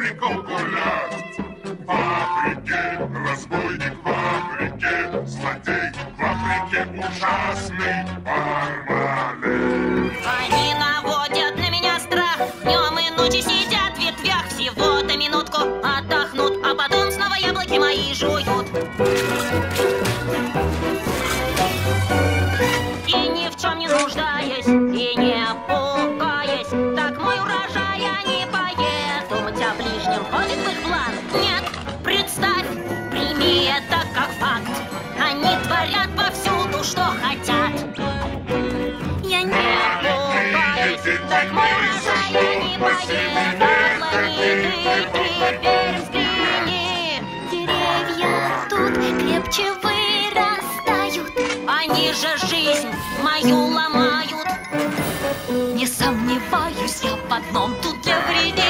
фабрику гулять. В фабрике разбойник, в фабрике злодей, в фабрике ужасный Бармалей. Они наводят на меня страх, днем и ночью сидят в ветвях. Всего-то минутку отдохнут, а потом снова яблоки мои жуют. И ни в чем не нуждаясь, и не пугаясь, так мой урожай они поедут. А ближним входит в их план? Нет, представь, прими это как факт. Они творят повсюду, что хотят. Я не пугаюсь, так мой урожай они поедут. Теперь взгляни, Деревья тут крепче вырастают. они же жизнь мою ломают. Не сомневаюсь я в одном, тут для вредителей